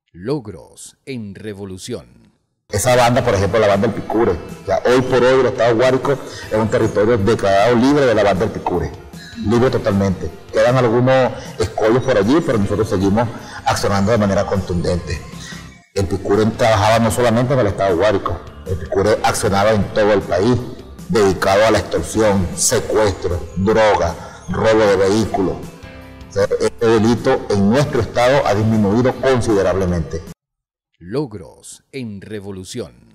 Logros en Revolución. Esa banda, por ejemplo, la banda del Picure, ya hoy por hoy el estado Guárico es un territorio declarado libre de la banda del Picure, libre totalmente. Quedan algunos escollos por allí, pero nosotros seguimos accionando de manera contundente. El Picure trabajaba no solamente en el estado Guárico, el Picure accionaba en todo el país, dedicado a la extorsión, secuestro, droga, robo de vehículos. O sea, este delito en nuestro estado ha disminuido considerablemente. Logros en Revolución.